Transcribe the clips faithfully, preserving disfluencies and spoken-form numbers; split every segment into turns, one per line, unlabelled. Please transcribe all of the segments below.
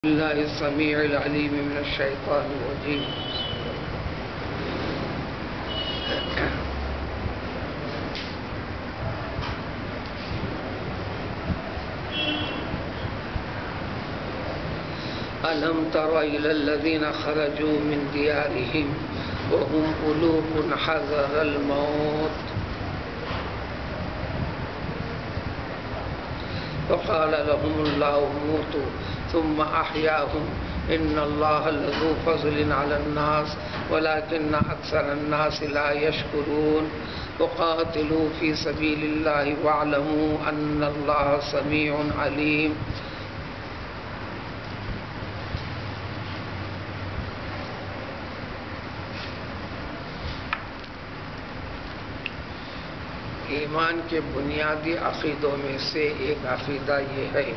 الله السميع العليم من الشيطان الرجيم. ألم تر إلى الذين خرجوا من ديارهم وهم ألوف حذر الموت فقال لهم الله موتوا ثم أحياهم إن الله لذو فضل على الناس ولكن أكثر الناس لا يشكرون وقاتلوا في سبيل الله واعلموا أن الله سميع عليم. ایمان کے بنیادی عقیدوں میں سے ایک عقیدہ یہ ہے،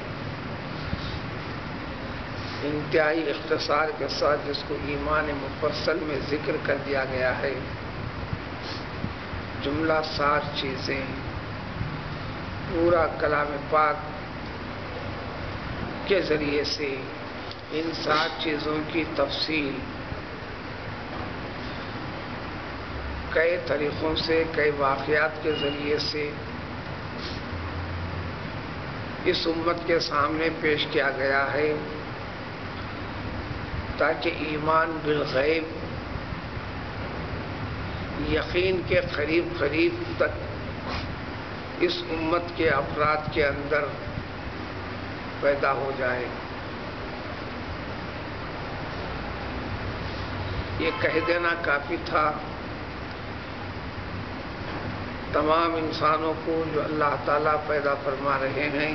انتہائی اختصار کے ساتھ جس کو ایمان مفصل میں ذکر کر دیا گیا ہے، جملہ سات چیزیں، پورا کلام پاک کے ذریعے سے ان سات چیزوں کی تفصیل کئی طریقوں سے، کئی واقعات کے ذریعے سے اس امت کے سامنے پیش کیا گیا ہے تاکہ ایمان بالغیب، یقین کے قریب قریب تک اس امت کے افراد کے اندر پیدا ہو جائے. یہ کہہ دینا کافی تھا تمام انسانوں کو جو اللہ تعالیٰ پیدا فرما رہے ہیں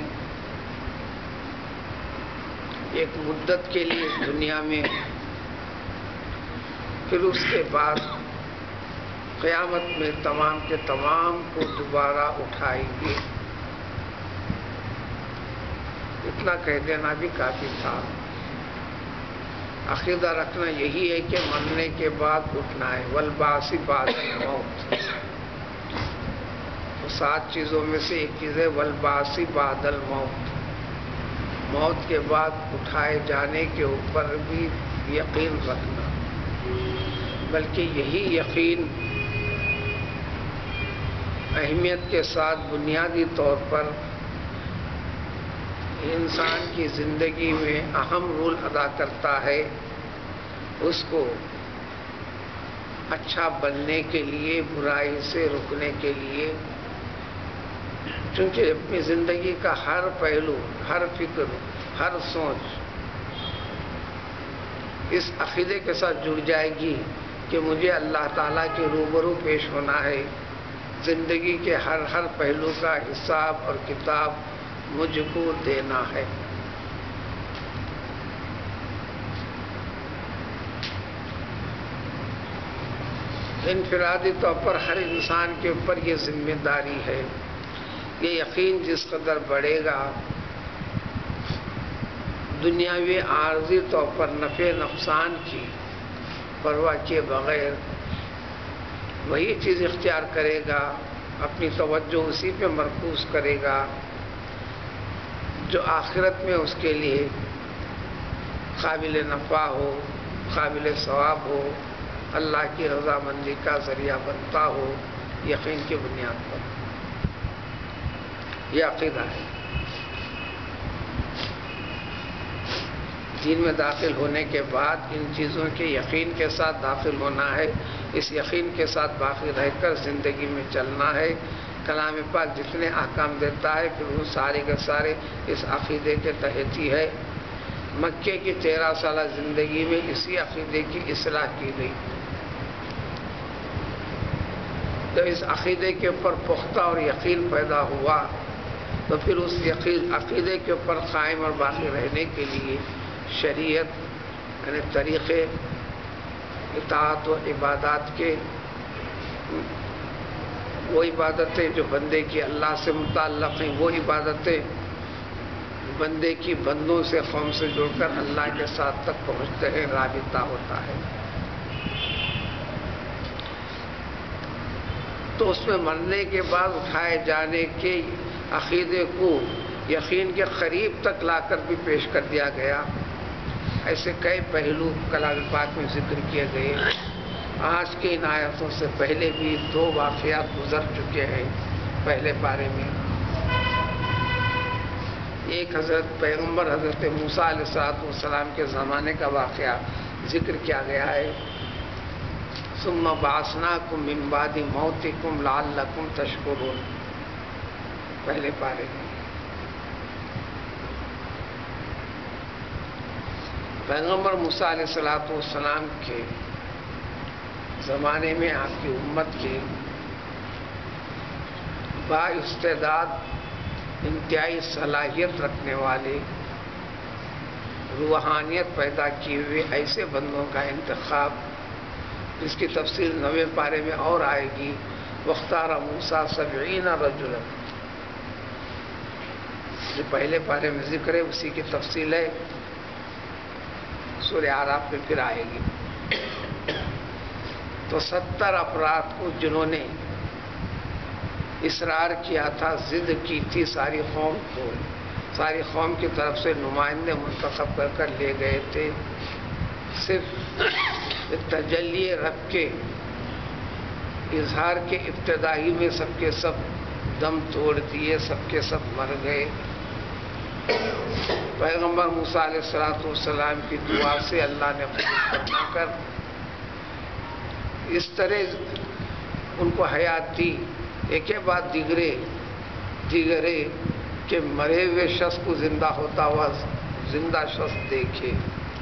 ایک مدت کے لیے اس دنیا میں، پھر اس کے بعد قیامت میں تمام کے تمام کو دوبارہ اٹھائیں گے. اتنا کہہ دینا بھی کافی تھا. عقیدہ رکھنا یہی ہے کہ مرنے کے بعد اٹھنا ہے. والبعث بعد الموت، سات چیزوں میں سے ایک چیز ہے والبعث بعد الموت، موت کے بعد اٹھائے جانے کے اوپر بھی یقین رکھنا. بلکہ یہی یقین اہمیت کے ساتھ بنیادی طور پر انسان کی زندگی میں اہم رول ادا کرتا ہے، اس کو اچھا بننے کے لیے، برائی سے رکنے کے لیے. چونکہ اپنی زندگی کا ہر پہلو، ہر فکر، ہر سوچ اس عقیدے کے ساتھ جڑ جائے گی کہ مجھے اللہ تعالیٰ کے روبرو پیش ہونا ہے، زندگی کے ہر ہر پہلو کا حساب اور کتاب مجھ کو دینا ہے. انفرادی طور پر ہر انسان کے اوپر یہ ذمہ داری ہے. یہ یقین جس قدر بڑھے گا، دنیاوی عارضی طور پر نفع نقصان کی پرواہ کیے بغیر وہی چیز اختیار کرے گا، اپنی توجہ اسی پہ مرکوز کرے گا جو آخرت میں اس کے لیے قابل نفع ہو، قابل ثواب ہو، اللہ کی رضامندی کا ذریعہ بنتا ہو. یقین کی بنیاد پر یہ عقیدہ ہے. دین میں داخل ہونے کے بعد ان چیزوں کے یقین کے ساتھ داخل ہونا ہے، اس یقین کے ساتھ باقی رہ کر زندگی میں چلنا ہے. کلام پاک جتنے احکام دیتا ہے پھر وہ سارے کے سارے اس عقیدے کے تحت ہی ہے. مکے کی تیرہ سالہ زندگی میں اسی عقیدے کی اصلاح کی گئی. جب اس عقیدے کے اوپر پختہ اور یقین پیدا ہوا تو پھر اس یقین عقیدے کے اوپر قائم اور باقی رہنے کے لیے شریعت یعنی طریقے اطاعت و عبادات کے، وہ عبادتیں جو بندے کی اللہ سے متعلق ہیں، وہ عبادتیں بندے کی بندوں سے، قوم سے جڑ کر اللہ کے ساتھ تک پہنچتے ہیں، رابطہ ہوتا ہے. تو اس میں مرنے کے بعد اٹھائے جانے کے عقیدے کو یقین کے قریب تک لا کر بھی پیش کر دیا گیا. ایسے کئی پہلو کلام پاک میں ذکر کیے گئے. آج کے ان آیتوں سے پہلے بھی دو واقعات گزر چکے ہیں پہلے پارے میں. ایک حضرت پیغمبر حضرت موسیٰ علیہ السلام کے زمانے کا واقعہ ذکر کیا گیا ہے. ثم بعثناکم من بعد موتکم لعلکم تشکرون پہلے پارے میں. پیغمبر موسیٰ علیہ السلام کے زمانے میں آپ کی امت کے با استعداد انتہائی صلاحیت رکھنے والے روحانیت پیدا کیے ہوئے ایسے بندوں کا انتخاب، جس کی تفصیل نویں پارے میں اور آئے گی. واختار موسیٰ سبعین رجلا، جو پہلے پارے میں ذکر ہے اسی کی تفصیل ہے سورہ اعراف میں پھر آئے گی. تو ستر افراد کو جنہوں نے اصرار کیا تھا، ضد کی تھی ساری قوم کو، ساری قوم کی طرف سے نمائندے منتخب کر کر لے گئے تھے. صرف تجلی رب کے اظہار کے ابتدائی میں سب کے سب دم توڑ دیے، سب کے سب مر گئے. پیغمبر موسیٰ علیہ السلام کی دعا سے اللہ نے قبول فرما کر اس طرح ان کو حیات دی. ایک کے بعد دیگرے دیگرے کہ مرے ہوئے شخص کو زندہ ہوتا ہوا زندہ شخص دیکھے.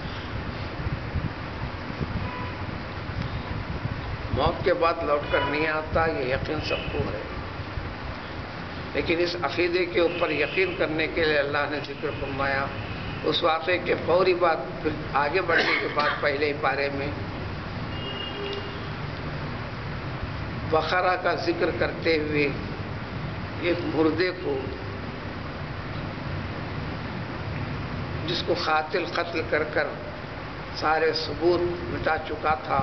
موت کے بعد لوٹ کر نہیں آتا، یہ یقین سب کو ہے. لیکن اس عقیدے کے اوپر یقین کرنے کے لیے اللہ نے ذکر فرمایا اس واقعے کے فوری بعد. پھر آگے بڑھنے کے بعد پہلے ہی پارے میں بقرہ کا ذکر کرتے ہوئے ایک مردے کو، جس کو قاتل قتل کر کر سارے ثبوت مٹا چکا تھا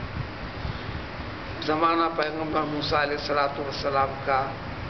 زمانہ پیغمبر موسیٰ علیہ السلام کا،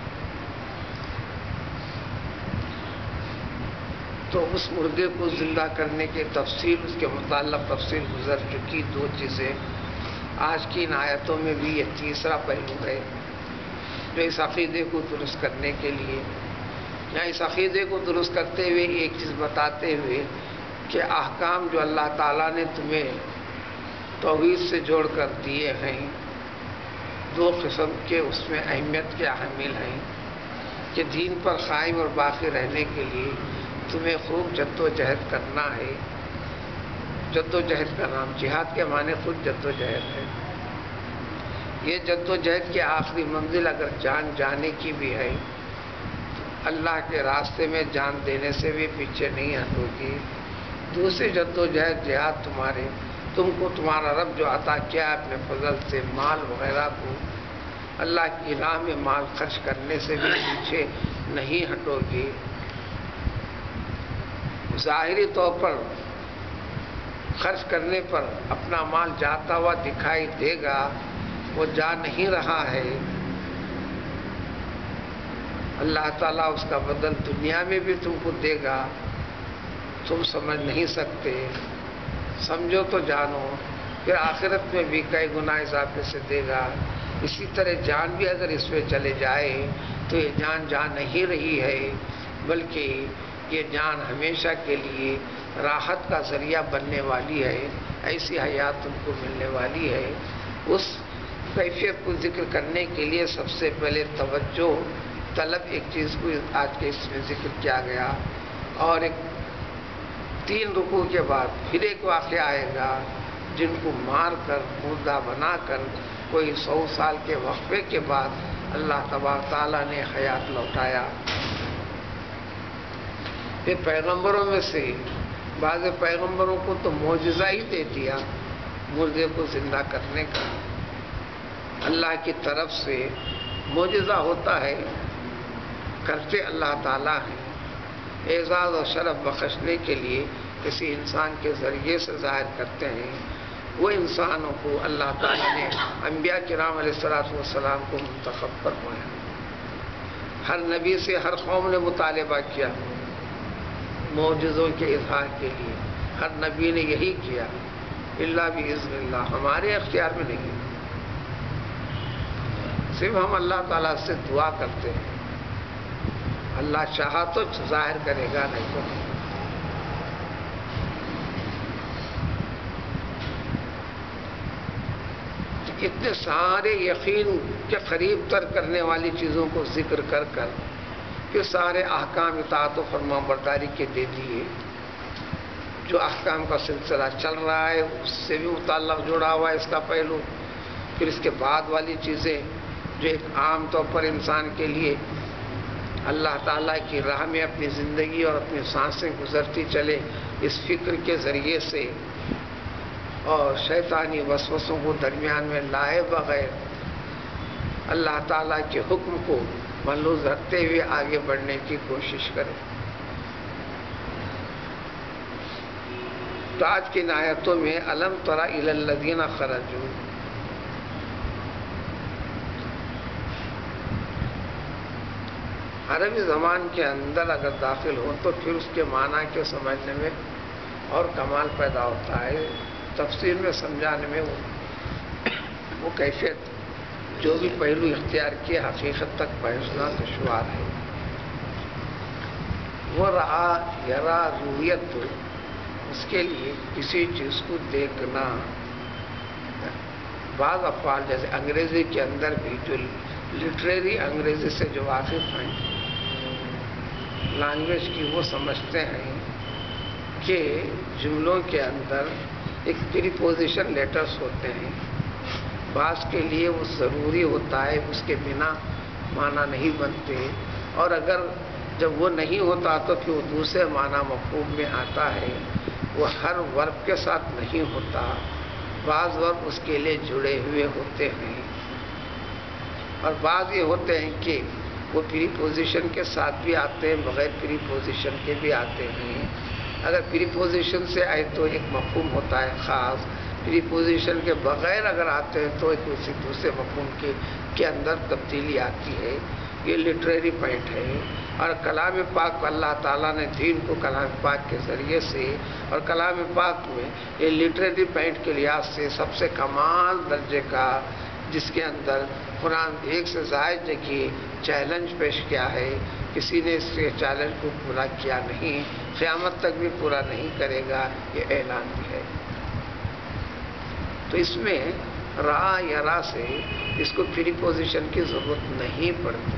تو اس مردے کو زندہ کرنے کی تفصیل، اس کے متعلق تفصیل گزر چکی. دو چیزیں آج کی ان آیتوں میں بھی یہ تیسرا پہلو ہے جو اس عقیدے کو درست کرنے کے لیے، یا اس عقیدے کو درست کرتے ہوئے ایک چیز بتاتے ہوئے کہ احکام جو اللہ تعالیٰ نے تمہیں توحید سے جوڑ کر دیے ہیں دو قسم کے، اس میں اہمیت کے حامل ہیں کہ دین پر قائم اور باقی رہنے کے لیے تمہیں خوب جد و جہد کرنا ہے. جد و جہد کا نام جہاد کے معنی خود جد و جہد ہے. یہ جد و جہد کی آخری منزل اگر جان جانے کی بھی ہے تو اللہ کے راستے میں جان دینے سے بھی پیچھے نہیں ہٹو گی. دوسری جد و جہد جہاد تمہارے تم کو تمہارا رب جو عطا کیا اپنے فضل سے مال وغیرہ کو اللہ کی راہ میں مال خرچ کرنے سے بھی پیچھے نہیں ہٹو گی. ظاہری طور پر خرچ کرنے پر اپنا مال جاتا ہوا دکھائی دے گا، وہ جا نہیں رہا ہے. اللہ تعالیٰ اس کا بدل دنیا میں بھی تم کو دے گا، تم سمجھ نہیں سکتے. سمجھو تو جانو، پھر آخرت میں بھی کئی گنا اضافے سے دے گا. اسی طرح جان بھی اگر اس میں چلے جائے تو یہ جان جان نہیں رہی ہے، بلکہ یہ جان ہمیشہ کے لیے راحت کا ذریعہ بننے والی ہے. ایسی حیات تم کو ملنے والی ہے. اس کیفیت کو ذکر کرنے کے لیے سب سے پہلے توجہ طلب ایک چیز کو آج کے اس میں ذکر کیا گیا، اور ایک تین رکوع کے بعد پھر ایک واقعہ آئے گا جن کو مار کر مردہ بنا کر کوئی سو سال کے وقفے کے بعد اللہ تبارک تعالیٰ نے حیات لوٹایا. پھر پیغمبروں میں سے بعض پیغمبروں کو تو معجزہ ہی دے دیا مردے کو زندہ کرنے کا. اللہ کی طرف سے معجزہ ہوتا ہے، کرتے اللہ تعالیٰ ہیں. اعزاز اور شرف بخشنے کے لیے کسی انسان کے ذریعے سے ظاہر کرتے ہیں. وہ انسانوں کو اللہ تعالیٰ نے انبیاء کرام علیہ الصلوۃ والسلام کو منتخب فرمایا. ہر نبی سے ہر قوم نے مطالبہ کیا معجزوں کے اظہار کے لیے. ہر نبی نے یہی کیا، الا باذن اللہ، ہمارے اختیار میں نہیں، صرف ہم اللہ تعالیٰ سے دعا کرتے ہیں، اللہ چاہا تو ظاہر کرے گا، نہیں تو نہیں۔ اتنے سارے یقین کے قریب تر کرنے والی چیزوں کو ذکر کر کر کہ سارے احکام اطاعت و فرما برداری کے دے دیے، جو احکام کا سلسلہ چل رہا ہے اس سے بھی متعلق جڑا ہوا ہے اس کا پہلو، پھر اس کے بعد والی چیزیں جو ایک عام طور پر انسان کے لیے اللہ تعالیٰ کی راہ میں اپنی زندگی اور اپنی سانسیں گزرتی چلے اس فکر کے ذریعے سے اور شیطانی وسوسوں کو درمیان میں لائے بغیر اللہ تعالیٰ کے حکم کو ملحوظ رکھتے ہوئے آگے بڑھنے کی کوشش کرے۔ تو آج کی ان آیتوں میں الم تر الی الذین خرجوا، عربی زبان کے اندر اگر داخل ہو تو پھر اس کے معنی کے سمجھنے میں اور کمال پیدا ہوتا ہے، تفسیر میں سمجھانے میں وہ وہ کیفیت جو بھی پہلو اختیار کیے حقیقت تک پہنچنا دشوار ہے۔ وہ رہا یرا رویت، اس کے لیے کسی چیز کو دیکھنا، بعض افعال جیسے انگریزی کے اندر بھی جو لٹریری انگریزی سے جو واقف ہیں، لینگویج کی وہ سمجھتے ہیں کہ جملوں کے اندر ایک پریپوزیشن لیٹرز ہوتے ہیں، بعض کے لیے وہ ضروری ہوتا ہے، اس کے بنا معنی نہیں بنتے، اور اگر جب وہ نہیں ہوتا تو پھر وہ دوسرے معنی مفہوم میں آتا ہے، وہ ہر ورب کے ساتھ نہیں ہوتا، بعض ورب اس کے لیے جڑے ہوئے ہوتے ہیں، اور بعض یہ ہوتے ہیں کہ وہ پری پوزیشن کے ساتھ بھی آتے ہیں، بغیر پری پوزیشن کے بھی آتے ہیں۔ اگر پری پوزیشن سے آئے تو ایک مفہوم ہوتا ہے خاص، پری پوزیشن کے بغیر اگر آتے ہیں تو ایک اسی دوسرے مفہوم کے کے اندر تبدیلی آتی ہے۔ یہ لٹریری پوائنٹ ہے، اور کلام پاک اللہ تعالیٰ نے دین کو کلام پاک کے ذریعے سے اور کلام پاک میں یہ لٹریری پوائنٹ کے لحاظ سے سب سے کمال درجے کا، جس کے اندر قرآن ایک سے زائد جگہ چیلنج پیش کیا ہے، کسی نے اس کے چیلنج کو پورا کیا نہیں، قیامت تک بھی پورا نہیں کرے گا، یہ اعلان بھی ہے۔ تو اس میں را یا را سے اس کو پری پوزیشن کی ضرورت نہیں پڑتی،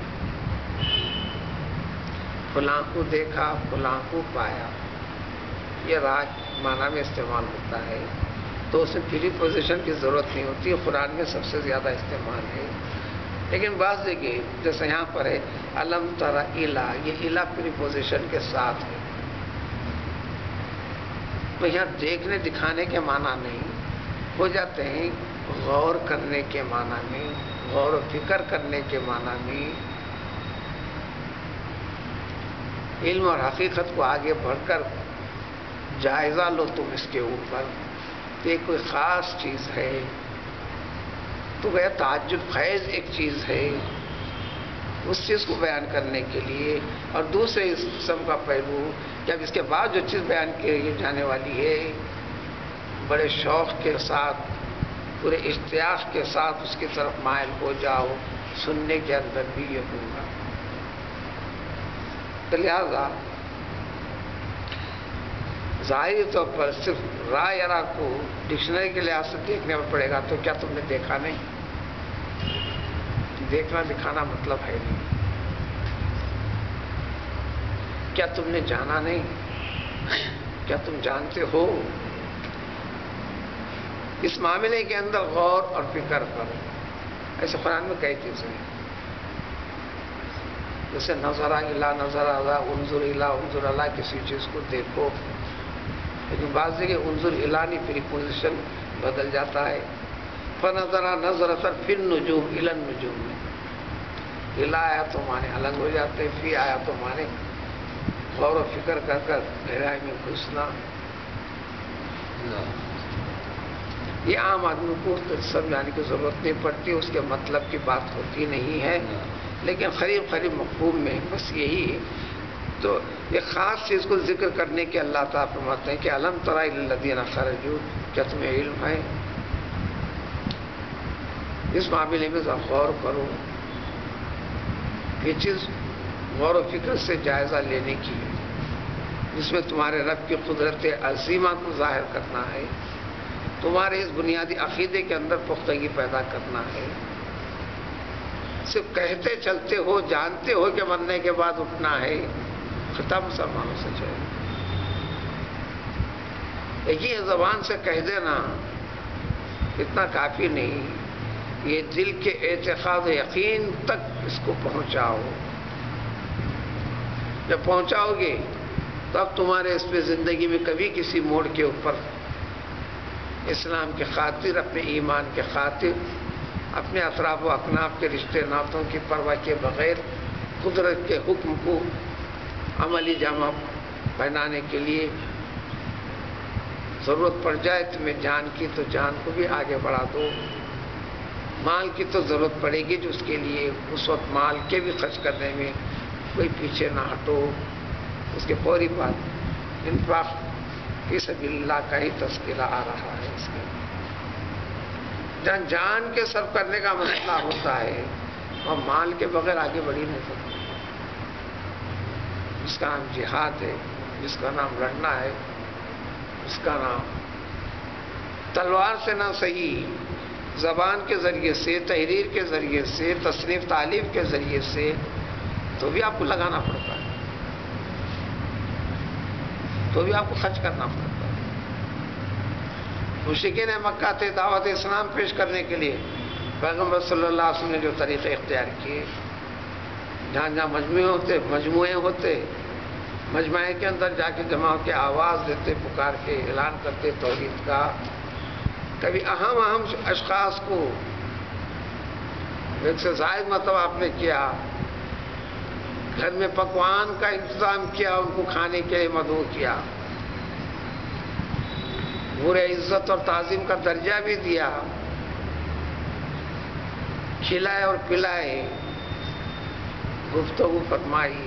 فلاں کو دیکھا فلاں کو پایا، یہ را معنی میں استعمال ہوتا ہے، تو اس میں پری پوزیشن کی ضرورت نہیں ہوتی، قرآن میں سب سے زیادہ استعمال ہے۔ لیکن بعض جگہ جیسے یہاں پر ہے الم تر الا، یہ الا پری پوزیشن کے ساتھ ہے، تو یہاں دیکھنے دکھانے کے معنی نہیں ہو جاتے ہیں، غور کرنے کے معنی میں، غور و فکر کرنے کے معنی میں، علم اور حقیقت کو آگے بڑھ کر جائزہ لو تم اس کے اوپر، یہ کوئی خاص چیز ہے، تو وہ تعجب خیز ایک چیز ہے اس چیز کو بیان کرنے کے لیے، اور دوسرے اس قسم کا پہلو کہ اب اس کے بعد جو چیز بیان کی جانے والی ہے بڑے شوق کے ساتھ، پورے اشتیاق کے ساتھ اس کی طرف مائل ہو جاؤ، سننے کے اندر بھی یہ ہوگا۔ تو لہذا ظاہری طور پر صرف را یا را کو ڈکشنری کے لحاظ سے دیکھنے میں پڑے گا، تو کیا تم نے دیکھا نہیں؟ دیکھنا دکھانا مطلب ہے نہیں۔ کیا تم نے جانا نہیں؟ کیا تم جانتے ہو؟ اس معاملے کے اندر غور اور فکر کرو۔ ایسے قرآن میں کئی چیزیں ہیں، جیسے نظر الا نظر الا، انظر الا انظر الا، کسی چیز کو دیکھو، لیکن بعض جگہ انظر الا نہیں پری پوزیشن بدل جاتا ہے، فنظر نظرۃ فی النجوم الی النجوم میں الا آیا تو معنی الگ ہو جاتے، فی آیا تو معنی غور و فکر کر کر گہرائی میں گھسنا۔ یہ عام آدمی کو سمجھانے کی ضرورت نہیں پڑتی، اس کے مطلب کی بات ہوتی نہیں ہے، لیکن قریب قریب مفہوم میں بس یہی تو ایک خاص چیز کو ذکر کرنے کے اللہ تعالیٰ فرماتے ہیں کہ الم تر الی الذین خرجوا، کیا تمہیں علم ہے؟ اس معاملے میں ذرا غور کرو. یہ چیز غور و فکر سے جائزہ لینے کی ہے، جس میں تمہارے رب کی قدرت عظیمہ کو ظاہر کرنا ہے، تمہارے اس بنیادی عقیدے کے اندر پختگی پیدا کرنا ہے. صرف کہتے چلتے ہو، جانتے ہو کہ مرنے کے بعد اٹھنا ہے. خطاب مسلمانوں سے چاہیے ایک ہی زبان سے کہہ دینا اتنا کافی نہیں، یہ دل کے اعتقاد و یقین تک اس کو پہنچاؤ. جب پہنچاؤ گے تب تمہارے اس پہ زندگی میں کبھی کسی موڑ کے اوپر اسلام کی خاطر، اپنے ایمان کے خاطر، اپنے اطراف و اکناف کے رشتے ناتوں کی پرواہ کے بغیر قدرت کے حکم کو عملی جامہ پہنانے کے لیے ضرورت پڑ جائے تمہیں جان کی تو جان کو بھی آگے بڑھا دو. مال کی تو ضرورت پڑے گی جو اس کے لیے اس وقت مال کے بھی خرچ کرنے میں کوئی پیچھے نہ ہٹو. اس کے فوری بعد انفاق فی سبیل اللہ کا ہی تذکرہ آ رہا ہے. اس میں جان جان کے صرف کرنے کا مسئلہ ہوتا ہے اور مال کے بغیر آگے بڑھی نہیں سکتے. جس کا نام جہاد ہے، جس کا نام لڑنا ہے، اس کا نام تلوار سے نہ صحیح، زبان کے ذریعے سے، تحریر کے ذریعے سے، تصنیف تعلیف کے ذریعے سے تو بھی آپ کو لگانا پڑتا ہے، تو بھی آپ کو خرچ کرنا پڑتا ہے. مشرکین مکہ تھے دعوت اسلام پیش کرنے کے لیے، پیغمبر صلی اللہ علیہ وسلم نے جو طریقے اختیار کیے، جہاں جہاں مجموعے ہوتے مجموعے ہوتے مجموعے کے اندر جا کے جمع کے آواز دیتے، پکار کے اعلان کرتے توحید کا. کبھی اہم اہم اشخاص کو ایک سے زائد مرتبہ آپ نے کیا، گھر میں پکوان کا انتظام کیا، ان کو کھانے کے لیے مدعو کیا، پورے عزت اور تعظیم کا درجہ بھی دیا، کھلائے اور پلائے، گفتگو فرمائی،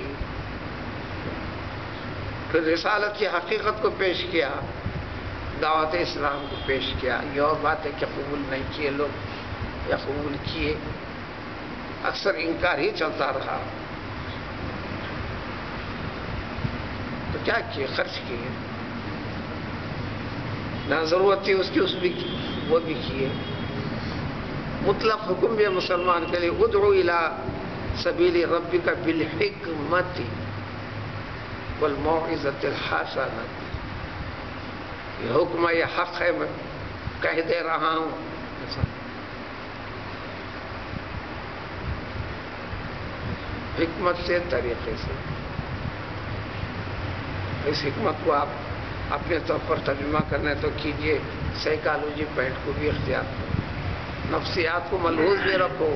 پھر رسالت کی حقیقت کو پیش کیا، دعوت اسلام کو پیش کیا. یہ اور بات ہے کہ قبول نہیں کیے لوگ یا قبول کیے، اکثر انکار ہی چلتا رہا. تو کیا کیے؟ خرچ کیے، نہ ضرورت تھی اس کی اس بھی کی وہ بھی کیے. مطلق حکم بھی مسلمان کے لیے ادعو الی سبیل ربک بالحکمت والموعظۃ الحسنہ. یہ حکم ہے، یہ حق ہے، میں کہہ دے رہا ہوں. حکمت سے، طریقے سے. اس حکمت کو آپ اپنے طور پر ترجمہ کرنا ہے تو کیجئے، سائیکالوجی پوائنٹ کو بھی اختیار کرو، نفسیات کو ملحوظ بھی رکھو.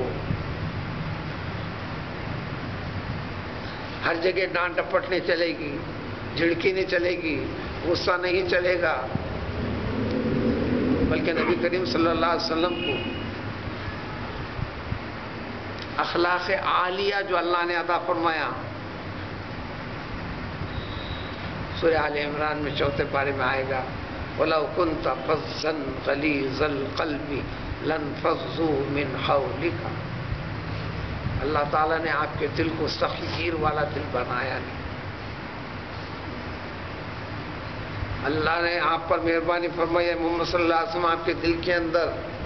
ہر جگہ ڈانٹ ڈپٹ نہیں چلے گی، جھڑکی نہیں چلے گی، غصہ نہیں چلے گا، بلکہ نبی کریم صلی اللہ علیہ وسلم کو اخلاق عالیہ جو اللہ نے عطا فرمایا، سورہ آل عمران میں چوتھے پارے میں آئے گا، وَلَوْ كُنْتَ فَظًّا غَلِيظَ الْقَلْبِ لَانفَضُّوا مِنْ حَوْلِكَ. اللہ تعالیٰ نے آپ کے دل کو سخت گیر والا دل بنایا نہیں. اللہ نے آپ پر مہربانی فرمائی ہے محمد صلی اللہ علیہ وسلم، آپ کے دل کے اندر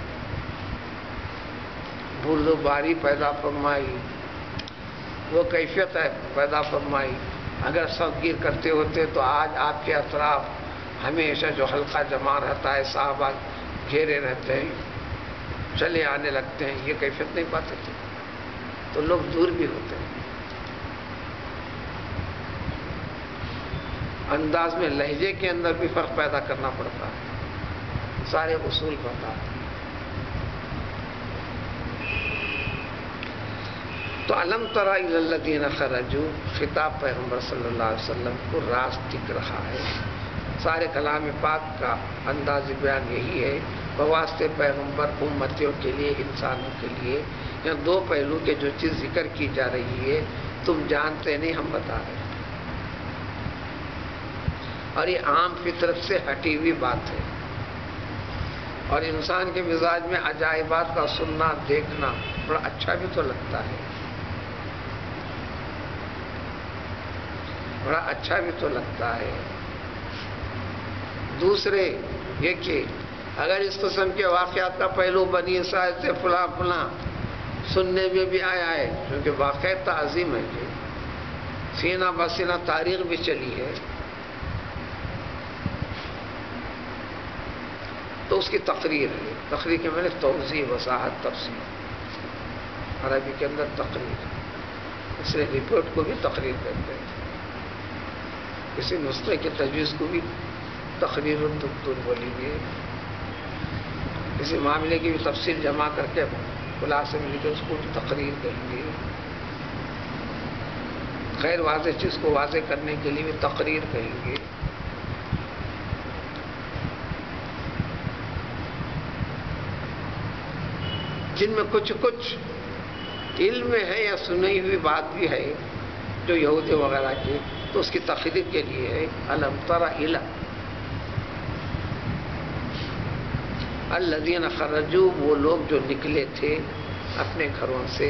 بردباری پیدا فرمائی، وہ کیفیت ہے پیدا فرمائی. اگر سخت گیر کرتے ہوتے تو آج آپ کے اطراف ہمیشہ جو حلقہ جمع رہتا ہے، صحابہ گھیرے رہتے ہیں، چلے آنے لگتے ہیں، یہ کیفیت نہیں پاتے تھے تو لوگ دور بھی ہوتے ہیں. انداز میں، لہجے کے اندر بھی فرق پیدا کرنا پڑتا ہے. سارے اصول بتا. تو الم تر الی الذین خرجوا، خطاب پیغمبر صلی اللہ علیہ وسلم کو راست دکھ رہا ہے. سارے کلام پاک کا انداز بیان یہی ہے، بواسطے پیغمبر امتیوں کے لیے، انسانوں کے لیے. یہاں دو پہلو کے جو چیز ذکر کی جا رہی ہے تم جانتے نہیں، ہم بتا رہے ہیں. اور یہ عام فطرت سے ہٹی ہوئی بات ہے، اور انسان کے مزاج میں عجائبات کا سننا دیکھنا بڑا اچھا بھی تو لگتا ہے، بڑا اچھا بھی تو لگتا ہے۔ دوسرے یہ کہ اگر اس قسم کے واقعات کا پہلو بنی اسرائیل سے فلاں فلاں سننے میں بھی آیا ہے، کیونکہ واقع تعظیم ہے کہ سینہ بسینہ تاریخ بھی چلی ہے، تو اس کی تقریر ہے۔ تقریر کے میں نے توضیح، وضاحت، تفصیل، عربی کے اندر تقریر، اس لیے رپورٹ کو بھی تقریر کہتے ہیں، کسی نسخے کی تجویز کو بھی تقریر الدکتور بولیں گے، کسی معاملے کی بھی تفصیل جمع کر کے خلاصے میں لکھے اس کو بھی تقریر کہیں گے، غیر واضح چیز کو واضح کرنے کے لیے بھی تقریر کہیں گے۔ جن میں کچھ کچھ علم میں ہے یا سنی ہوئی بات بھی ہے جو یہودی وغیرہ کی، تو اس کی تقریر کے لیے ہے الم تر الی الذین خرجوا، وہ لوگ جو نکلے تھے اپنے گھروں سے،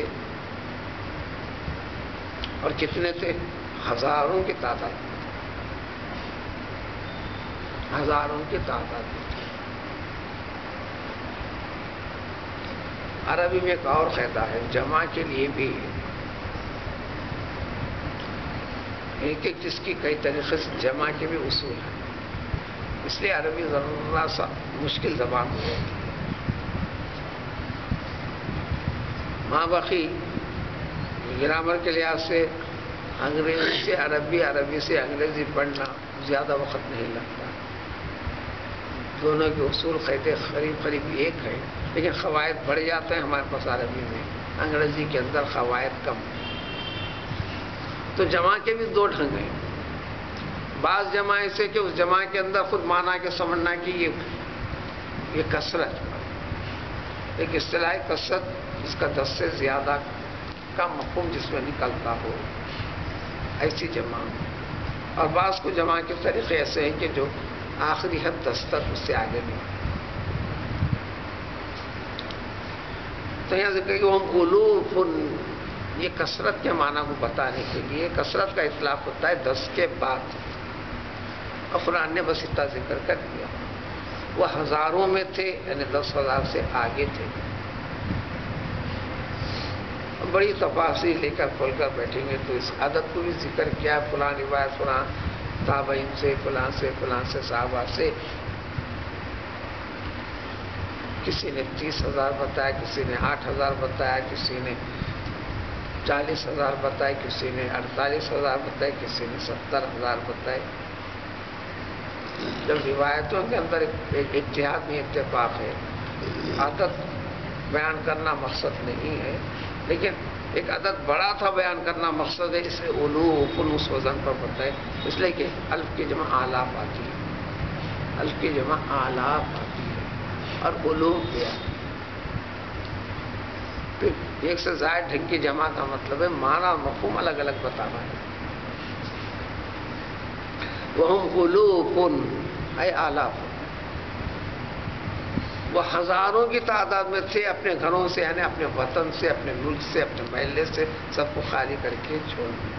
اور کتنے تھے؟ ہزاروں کی تعداد، ہزاروں کی تعداد۔ عربی میں ایک اور قاعدہ ہے، جمع کے لیے بھی ایک ایک چیز کی کئی طریقے سے جمع کے بھی اصول ہیں، اس لیے عربی ذرا سا مشکل زبان ہو جاتی ہے۔ ماں بقی گرامر کے لحاظ سے انگریزی سے عربی، عربی سے انگریزی پڑھنا زیادہ وقت نہیں لگتا، دونوں کے اصول قاعدے قریب قریب ایک ہیں، لیکن قواعد بڑھ جاتے ہیں ہمارے پاس عربی میں، انگریزی کے اندر قواعد کم۔ تو جمع کے بھی دو ڈھنگ ہیں، بعض جمع ایسے کہ اس جمع کے اندر خود مانا کے سمجھنا کہ یہ یہ کثرت، ایک اصطلاحی کثرت جس کا دس سے زیادہ کا مفہوم جس میں نکلتا ہو، ایسی جمع۔ اور بعض کو جمع کے طریقے ایسے ہیں کہ جو آخری حد دس تک اس سے آگے نہیں۔ تو یہاں ذکر کہ وہ الوف، یہ کثرت کے معنی کو بتانے کے لیے کثرت کا اطلاق ہوتا ہے دس کے بعد، اور قرآن نے بس اتنا ذکر کر دیا، وہ ہزاروں میں تھے، یعنی دس ہزار سے آگے تھے۔ بڑی تفاصیل لے کر کھول کر بیٹھیں گے تو اس عدد کو بھی ذکر کیا، فلاں روایت فلاں تابعین سے، فلاں سے، فلاں سے، صحابہ سے، کسی نے تیس ہزار بتایا، کسی نے آٹھ ہزار بتایا، کسی نے چالیس ہزار بتائے، کسی نے اڑتالیس ہزار بتائے، کسی نے ستر ہزار بتائے۔ جب روایتوں کے اندر ایک اتحاد میں اتفاق ہے، عدد بیان کرنا مقصد نہیں ہے، لیکن ایک عدد بڑا تھا بیان کرنا مقصد ہے، اس لیے الوف اس وزن پر بتائے، اس لیے کہ الف کی جمع آلاف آتی ہے، الف کی جمع آلاف آتی ہے، اور الوف بھی آتی ہے۔ پھر ایک سے زائد ڈھنگ کی جمع کا مطلب ہے معنی اور مفہوم الگ الگ بتانا ہے۔ وَهُمْ أُلُوفٌ اے آلاف، وہ ہزاروں کی تعداد میں تھے، اپنے گھروں سے، یعنی اپنے وطن سے، اپنے ملک سے، اپنے محلے سے سب کو خالی کر کے چھوڑ دیا۔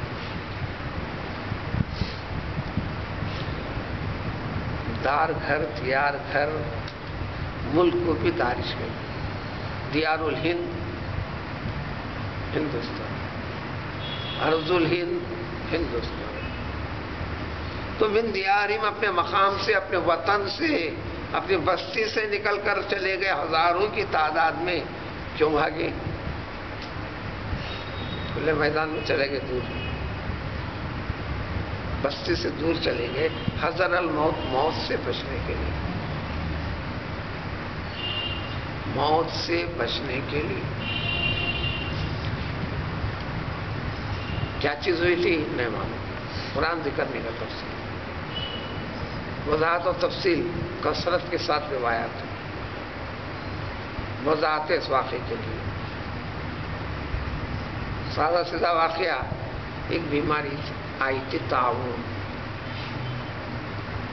دار گھر، دیار گھر، ملک کو بھی دارش گئی، دیار الہند ہندوستان، ارض الہند ہندوستان۔ تو من دیارہم، اپنے مقام سے، اپنے وطن سے، اپنی بستی سے نکل کر چلے گئے ہزاروں کی تعداد میں، کیوں بھاگے؟ کھلے میدان میں چلے گئے، دور بستی سے دور چلے گئے، حذر الموت، موت سے بچنے کے لیے، موت سے بچنے کے لیے۔ کیا چیز ہوئی تھی نہیں معلوم، قرآن ذکر نہیں کرتا، تفصیل وضاحت و تفصیل کثرت کے ساتھ روایات ہیں، وضاحت اس واقعے کے لیے۔ سادہ سیدھا واقعہ، ایک بیماری آئی تھی، تعاون،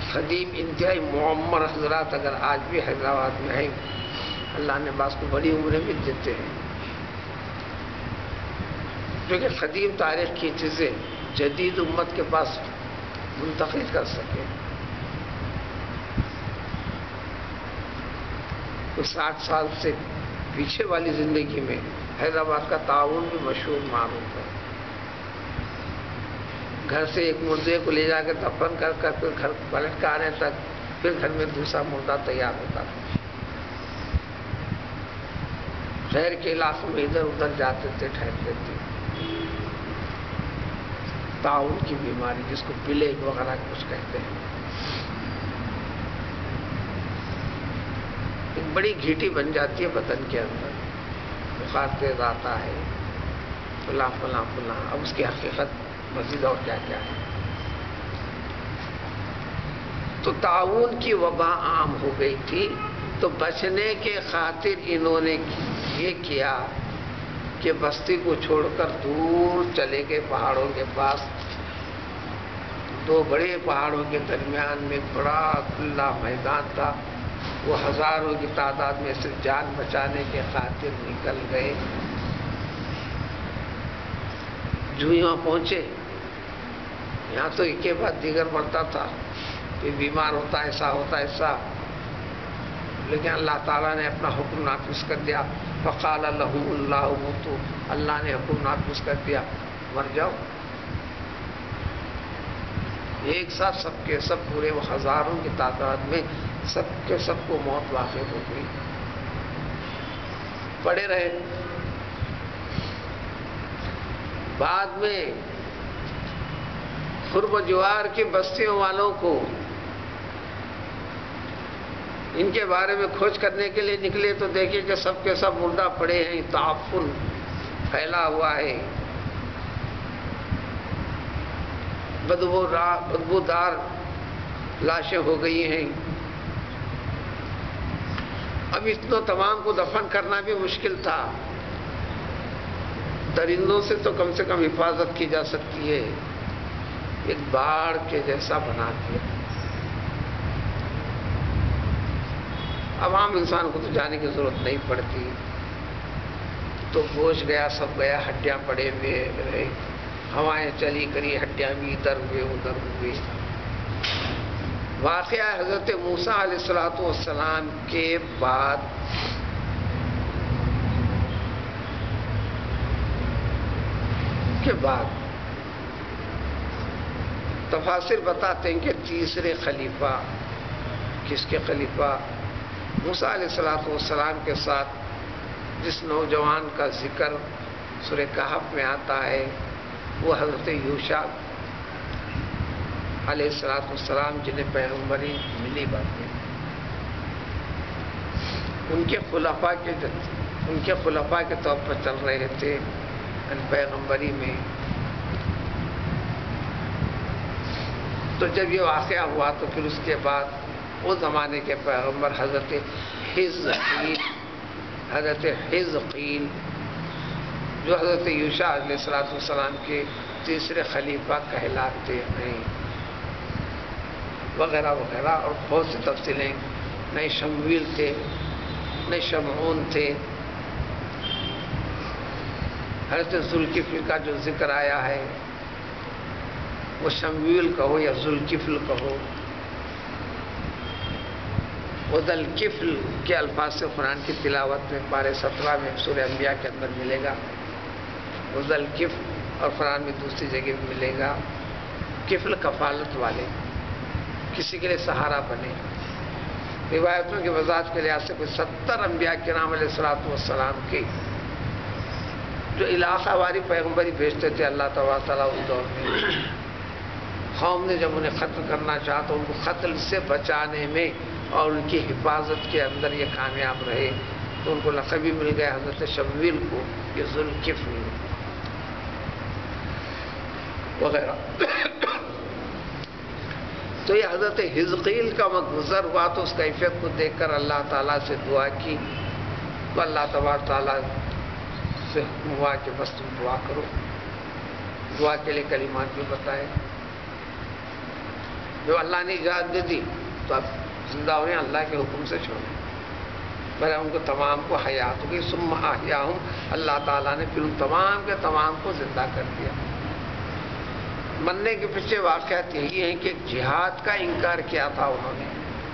خدیم انتہائی معمر حضرات اگر آج بھی حیدرآباد میں ہیں، اللہ نے بعض کو بڑی عمریں بھی دیتے ہیں، کیونکہ قدیم تاریخ کی چیزیں جدید امت کے پاس منتقل کر سکے. کوئی ساٹھ سال سے پیچھے والی زندگی میں حیدرآباد کا تعاون بھی مشہور معروف ہے. گھر سے ایک مردے کو لے جا کے دفن کر کر پھر گھر پلٹ کے آنے تک پھر گھر میں دوسرا مردہ تیار ہوتا تھا. شہر کے علاقوں میں ادھر ادھر جاتے تھے، ٹھہرتے تھے. تعاون کی بیماری جس کو پلیگ وغیرہ کچھ کہتے ہیں، ایک بڑی گھیٹی بن جاتی ہے بدن کے اندر، بخار تیز آتا ہے، فلاں فلاں فلاں. اب اس کی حقیقت مزید اور کیا کیا ہے. تو تعاون کی وبا عام ہو گئی تھی، تو بچنے کے خاطر انہوں نے یہ کیا کہ بستی کو چھوڑ کر دور چلے گئے پہاڑوں کے پاس. دو بڑے پہاڑوں کے درمیان میں ایک بڑا کھلا میدان تھا. وہ ہزاروں کی تعداد میں سے جان بچانے کے خاطر نکل گئے. جو یہاں پہنچے، یہاں تو ایک کے بعد دیگر بڑھتا تھا، کوئی بیمار ہوتا ایسا ہوتا ایسا، لیکن اللہ تعالیٰ نے اپنا حکم نافذ کر دیا. فقال لهم اللہ موتوا، اللہ نے حکم نافذ کر دیا مر جاؤ. ایک ساتھ سب کے سب پورے وہ ہزاروں کی تعداد میں سب کے سب کو موت واقع ہو گئی. پڑے رہے. بعد میں قرب و جوار کی بستیوں والوں کو ان کے بارے میں کھوج کرنے کے لیے نکلے تو دیکھیں کہ سب کے سب مردہ پڑے ہیں، تعفن پھیلا ہوا ہے، بدبودار لاشیں ہو گئی ہیں. اب اتنوں تمام کو دفن کرنا بھی مشکل تھا. درندوں سے تو کم سے کم حفاظت کی جا سکتی ہے، ایک باڑ کے جیسا بنا دیا. اب عام انسان کو تو جانے کی ضرورت نہیں پڑتی. تو گوشت گیا، سب گیا، ہڈیاں پڑے ہوئے رہے، ہوائیں چلی کری، ہڈیاں بھی ادھر ہوئے ادھر ہوئے. واقعہ حضرت موسیٰ علیہ الصلوۃ والسلام کے بعد کے بعد تفاسیر بتاتے ہیں کہ تیسرے خلیفہ، کس کے خلیفہ؟ موسیٰ علیہ الصلوۃ والسلام کے ساتھ جس نوجوان کا ذکر سورہ کہف میں آتا ہے وہ حضرت یوشع علیہ الصلوۃ والسلام جنہیں پیغمبری ملی باتیں، ان کے خلفاء کے ان کے خلفاء کے طور پر چل رہے تھے ان پیغمبری میں. تو جب یہ واقعہ ہوا تو پھر اس کے بعد اس زمانے کے پیغمبر حضرت حزقیل حضرت حزقیل جو حضرت یوشع علیہ الصلوۃ والسلام کے تیسرے خلیفہ کہلاتے ہیں، وغیرہ وغیرہ. اور بہت سی تفصیلیں. نئے شمویل تھے، نئے شمعون تھے. حضرت ذوالکفل کا جو ذکر آیا ہے وہ شمویل کہو یا ذوالکفل کہو، وہ ذوالکفل کے الفاظ سے قرآن کی تلاوت میں پارے سترہ میں سورہ انبیاء کے اندر ملے گا. وہ ذوالکفل اور قرآن میں دوسری جگہ بھی ملے گا. کفل کفالت والے، کسی کے لیے سہارا بنے. روایتوں کی وضاحت کے لحاظ سے کوئی ستر انبیاء کرام علیہ الصلوۃ والسلام کے جو علاقہ واری پیغمبری بھیجتے تھے اللہ تبارک تعالیٰ اس دور میں، قوم نے جب انہیں قتل کرنا چاہا تو ان کو قتل سے بچانے میں اور ان کی حفاظت کے اندر یہ کامیاب رہے. تو ان کو لقب بھی مل گیا حضرت شمویل کو یہ ذوالکفل وغیرہ. تو یہ حضرت حزقیل کا وقت گزر ہوا تو اس کیفیت کو دیکھ کر اللہ تعالیٰ سے دعا کی تو اللہ تبارک تعالیٰ سے حکم ہوا کہ بس تم دعا کرو. دعا کے لیے کلمات بھی بتائے. جو اللہ نے اجازت دے دی تو اب زندہ ہوئے اللہ کے حکم سے چھوڑیں، میں ان کو تمام کو حیات ہوگی ثم احیاہم، اللہ تعالیٰ نے پھر ان تمام کے تمام کو زندہ کر دیا۔ مرنے کے پیچھے واقعات یہی ہیں کہ جہاد کا انکار کیا تھا انہوں نے،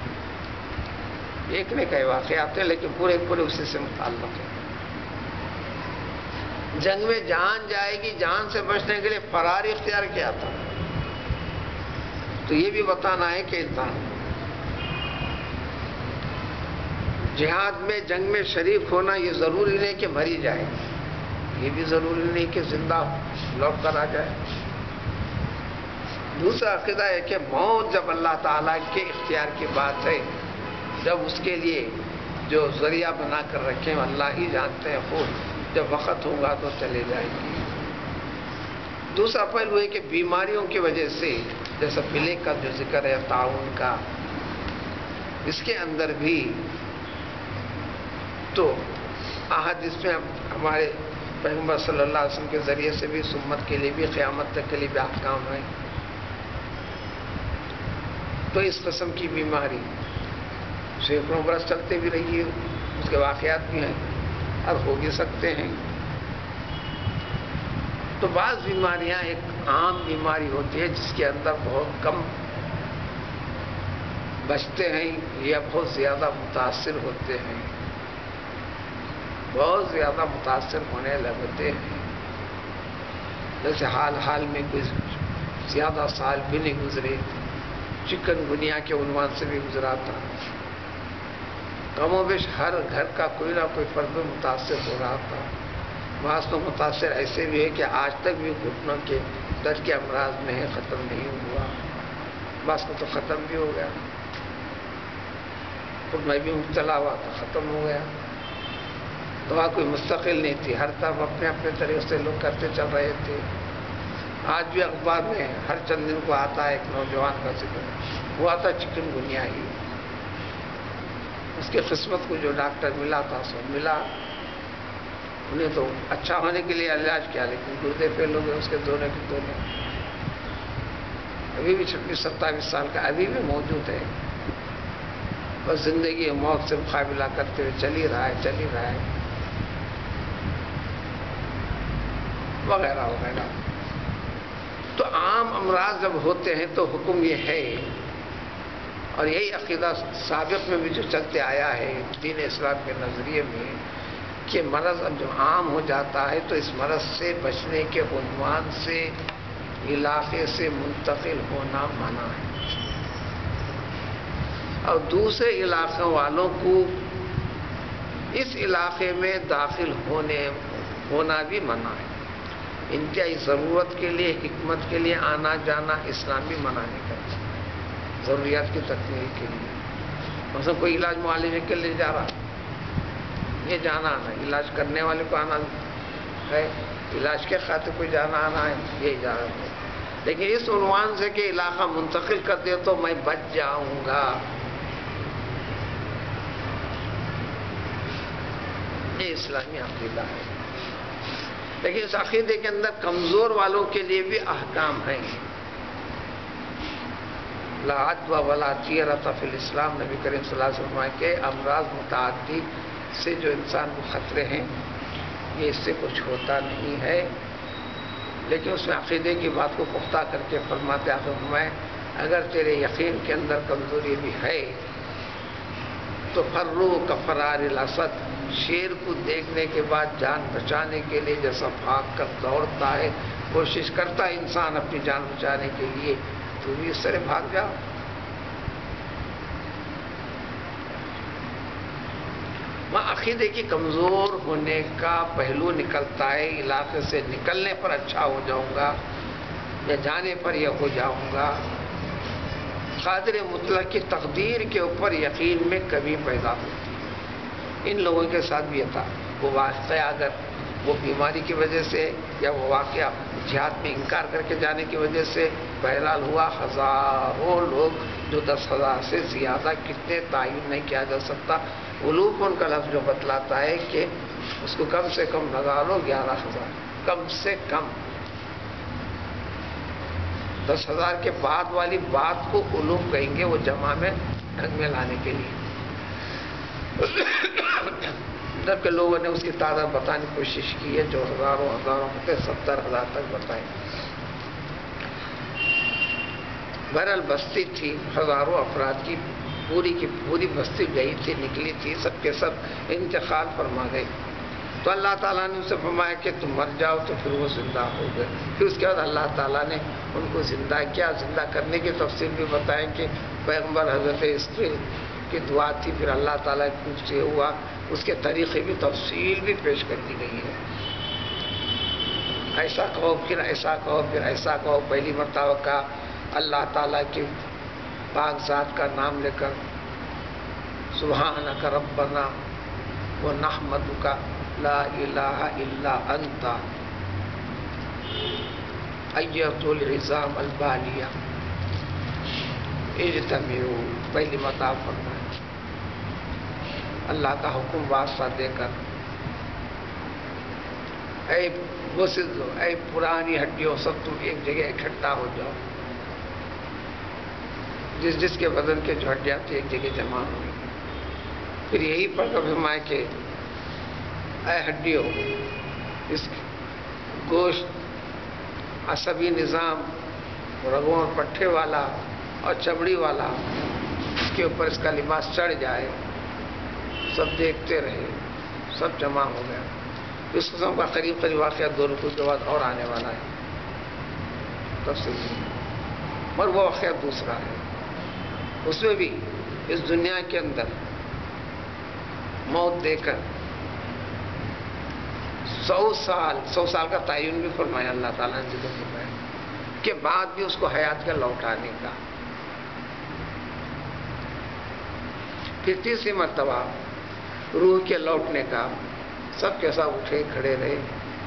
ایک نے کئی واقعات ہیں لیکن پورے پورے اسی سے متعلق ہے۔ جنگ میں جان جائے گی، جان سے بچنے کے لیے فرار اختیار کیا تھا، تو یہ بھی بتانا ہے کہ انسان جہاد میں جنگ میں شریک ہونا یہ ضروری نہیں کہ مری جائے، یہ بھی ضروری نہیں کہ زندہ لوٹ کر آ جائے۔ دوسرا عقیدہ ہے کہ موت جب اللہ تعالیٰ کے اختیار کی بات ہے، جب اس کے لیے جو ذریعہ بنا کر رکھے ہیں اللہ ہی جانتے ہیں خود، جب وقت ہوگا تو چلے جائے گی۔ دوسرا پہلو ہے کہ بیماریوں کی وجہ سے، جیسا پلے کا جو ذکر ہے تعاون کا، اس کے اندر بھی تو احادیث میں ہمارے پیغمبر صلی اللہ علیہ وسلم کے ذریعے سے بھی امت کے لیے بھی قیامت تک کے لیے بھی احکام ہیں۔ تو اس قسم کی بیماری سینکڑوں برس چلتے بھی رہی ہے، اس کے واقعات بھی ہیں اور ہو بھی سکتے ہیں۔ تو بعض بیماریاں ایک عام بیماری ہوتی ہے جس کے اندر بہت کم بچتے ہیں یا بہت زیادہ متاثر ہوتے ہیں، بہت زیادہ متاثر ہونے لگتے ہیں۔ جیسے حال حال میں کوئی زیادہ سال بھی نہیں گزرے، چکن گنیا کے عنوان سے بھی گزرا تھا، کم و بیش ہر گھر کا کوئی نہ کوئی فرد متاثر ہو رہا تھا۔ بعض تو متاثر ایسے بھی ہے کہ آج تک بھی گھٹنوں کے درد کے امراض میں ہے، ختم نہیں ہوا، بعض کو تو ختم بھی ہو گیا، خود میں بھی مبتلا ہوا تھا، ختم ہو گیا۔ دعا کوئی مستقل نہیں تھی، ہر طرف اپنے اپنے طریقے سے لوگ کرتے چل رہے تھے۔ آج بھی اخبار میں ہر چند دن کو آتا ہے ایک نوجوان کا ذکر، ہوا تھا چکن گنیا ہی، اس کی قسمت کو جو ڈاکٹر ملا تھا سو ملا، انہیں تو اچھا ہونے کے لیے علاج کیا لیکن گردے فیل ہو گئے اس کے دونے کے دونے، ابھی بھی چھبیس ستائیس سال کا ابھی بھی موجود ہے، بس زندگی موت سے مقابلہ کرتے ہوئے چل ہی رہا ہے چل ہی رہا ہے وغیرہ وغیرہ۔ تو عام امراض جب ہوتے ہیں تو حکم یہ ہے، اور یہی عقیدہ سابق میں بھی جو چلتے آیا ہے دین اسلام کے نظریے میں، کہ مرض اب جب عام ہو جاتا ہے تو اس مرض سے بچنے کے عنوان سے علاقے سے منتقل ہونا منع ہے، اور دوسرے علاقوں والوں کو اس علاقے میں داخل ہونے ہونا بھی منع ہے۔ انتہائی ضرورت کے لیے حکمت کے لیے آنا جانا اسلام بھی منع نہیں کرتا، ضروریات کی تکمیل کے لیے۔ مثلا کوئی علاج معالجے کے لیے جا رہا، یہ جانا آنا، علاج کرنے والے کو آنا ہے، علاج کے خاطر کوئی جانا آنا ہے، یہ جا رہا ہے، لیکن اس عنوان سے کہ علاقہ منتقل کر دے تو میں بچ جاؤں گا، یہ اسلامی عقیدہ ہے۔ لیکن اس عقیدے کے اندر کمزور والوں کے لیے بھی احکام ہیں۔ لا عدوى ولا طیرۃ فی الاسلام، نبی کریم صلی اللہ علیہ وسلم کے امراض متعدی سے جو انسان کو خطرے ہیں یہ اس سے کچھ ہوتا نہیں ہے، لیکن اس میں عقیدے کی بات کو پختہ کر کے فرماتے آخر میں اگر تیرے یقین کے اندر کمزوری بھی ہے تو فرو کفرار الاسد، شیر کو دیکھنے کے بعد جان بچانے کے لیے جیسا بھاگ کر دوڑتا ہے، کوشش کرتا ہے انسان اپنی جان بچانے کے لیے، تو بھی اس طرح بھاگ جاؤ۔ وہاں عقیدے کی کمزور ہونے کا پہلو نکلتا ہے، علاقے سے نکلنے پر اچھا ہو جاؤں گا یا جانے پر یہ ہو جاؤں گا۔ قادر مطلق کی تقدیر کے اوپر یقین میں کمی پیدا ہوتی ہے، ان لوگوں کے ساتھ بھی یہ تھا۔ وہ واقعہ اگر وہ بیماری کی وجہ سے یا وہ واقعہ جہاد میں انکار کر کے جانے کی وجہ سے بہرحال ہوا، ہزاروں لوگ جو دس ہزار سے زیادہ کتنے تعین نہیں کیا جا سکتا، الوف ان کا لفظ جو بتلاتا ہے کہ اس کو کم سے کم لگا لو گیارہ ہزار کم سے کم، دس ہزار کے بعد والی بات کو علوم کہیں گے، وہ جمع میں ڈھنگ میں لانے کے لیے. جبکہ لوگوں نے اس کی تعداد بتانے کی کوشش کی ہے، جو ہزاروں ہزاروں ہوتے ستر ہزار تک بتائیں. بہرحال بستی تھی ہزاروں افراد کی، پوری کی پوری بستی گئی تھی، نکلی تھی، سب کے سب انتقال فرما گئے. تو اللہ تعالیٰ نے اسے فرمایا کہ تم مر جاؤ، تو پھر وہ زندہ ہو گئے. پھر اس کے بعد اللہ تعالیٰ نے ان کو زندہ کیا. زندہ کرنے کی تفصیل بھی بتائیں کہ پیغمبر حضرت اسماعیل کی دعا تھی، پھر اللہ تعالیٰ کچھ سے ہوا، اس کے طریقے بھی تفصیل بھی پیش کر دی گئی ہے. ایسا کہو پھر ایسا کہو پھر ایسا کہو. پہلی مرتبہ کا اللہ تعالیٰ کے پاک ذات کا نام لے کر سبحانک ربنا و نحمدک لا الہ الا انت ایۃ العظام البالیہ اجتمعوا. پہلی مرتبہ فرمایا اللہ کا حکم واسطہ دے کر، اے بزرگ، اے پرانی ہڈیوں، سب تم ایک جگہ اکٹھا ہو جاؤ. جس جس کے بدن کے جو ہڈیاں تھیں ایک جگہ جمع ہوئی. پھر یہی پڑھ کر فرمایا کہ اے ہڈیوں، اس گوشت، عصبی نظام، رگوں اور پٹھے والا اور چمڑی والا، اس کے اوپر اس کا لباس چڑھ جائے. سب دیکھتے رہے، سب جمع ہو گیا. اس قسم کا قریب قریب واقعہ دو رکوع کے بعد اور آنے والا ہے تفصیل. مگر وہ واقعہ دوسرا ہے. اس میں بھی اس دنیا کے اندر موت دے کر سو سال سو سال کا تعین بھی فرمایا اللہ تعالیٰ نے ذکر فرمایا کے بعد بھی اس کو حیات کا لوٹانے کا. پھر تیسری مرتبہ روح کے لوٹنے کا. سب کے ساتھ اٹھے کھڑے رہے.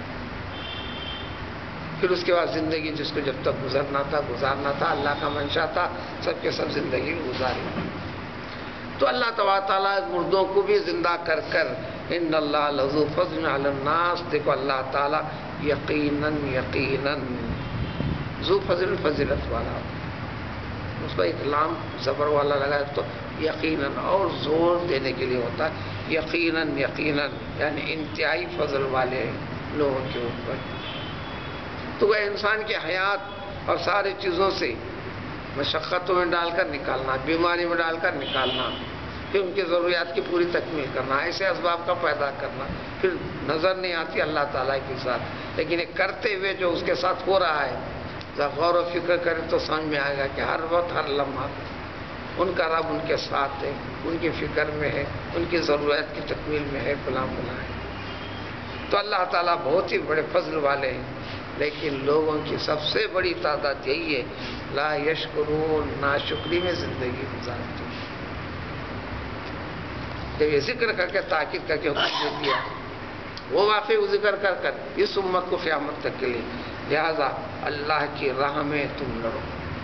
پھر اس کے بعد زندگی جس کو جب تک گزرنا تھا گزارنا تھا، اللہ کا منشا تھا، سب کے سب زندگی گزاری. تو اللہ تبارک تعالیٰ مردوں کو بھی زندہ کر کر ان اللہ لذو فضل علی الناس. دیکھو اللہ تعالیٰ یقیناً یقیناً ذو فضل فضیلت والا. اس کا اکلام زبر والا لگا تو یقیناً اور زور دینے کے لیے ہوتا ہے. یقیناً یقیناً یعنی انتہائی فضل والے لوگوں کے اوپر. تو وہ انسان کی حیات اور ساری چیزوں سے مشقتوں میں ڈال کر نکالنا، بیماری میں ڈال کر نکالنا، پھر ان کی ضروریات کی پوری تکمیل کرنا، ایسے اسباب کا پیدا کرنا. پھر نظر نہیں آتی اللہ تعالیٰ کے ساتھ، لیکن یہ کرتے ہوئے جو اس کے ساتھ ہو رہا ہے جب غور و فکر کرے تو سمجھ میں آئے گا کہ ہر وقت ہر لمحہ ان کا رب ان کے ساتھ ہے، ان کی فکر میں ہے، ان کی ضروریات کی تکمیل میں ہے، فلاں فلاں ہے. تو اللہ تعالیٰ بہت ہی بڑے فضل والے ہیں. لیکن لوگوں کی سب سے بڑی تعداد یہی ہے لا یشکرون، ناشکری میں زندگی گزارتے ہیں. جب یہ ذکر کر کے تاکید کر کے حکم دے دیا، وہ واقعی وہ ذکر کر کر اس امت کو قیامت تک کے لیے، لہذا اللہ کی راہ میں تم لڑو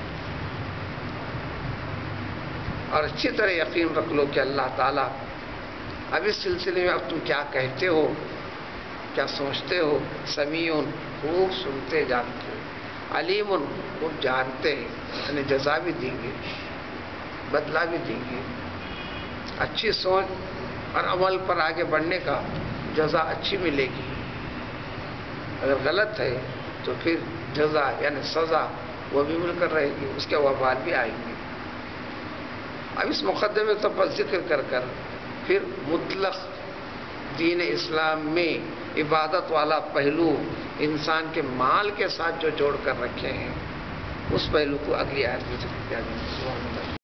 اور اچھی طرح یقین رکھ لو کہ اللہ تعالیٰ اب اس سلسلے میں اب تم کیا کہتے ہو، کیا سوچتے ہو. سمیعون، خوب سنتے جانتے ہو. علیمون، خوب جانتے ہیں، یعنی جزا بھی دیں گے، بدلہ بھی دیں گے. اچھی سوچ اور عمل پر آگے بڑھنے کا جزا اچھی ملے گی. اگر غلط ہے تو پھر جزا یعنی سزا وہ بھی مل کر رہے گی، اس کے وبال بھی آئیں گے. اب اس مقدمے پر ذکر کر کر پھر مطلق دین اسلام میں عبادت والا پہلو انسان کے مال کے ساتھ جو جوڑ کر رکھے ہیں اس پہلو کو اگلی آیت میں ذکر کیا جائے.